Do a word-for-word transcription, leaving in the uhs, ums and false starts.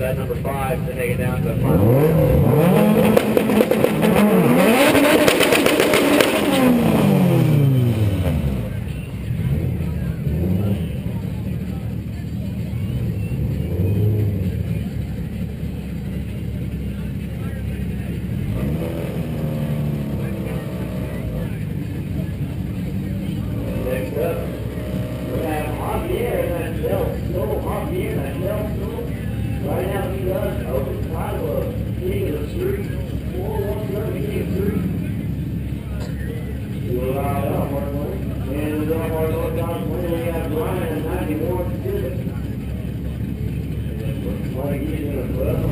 that number five to take it down to the final. Next up, we have Javier in that shell school. Javier in that shell school. Right now he does open title of King of the Street. four one seven King of the Street. We'll ride up, Martin. And the our North Dodge winner, we have Ryan at ninety-one Civic. Looks like he's going to put up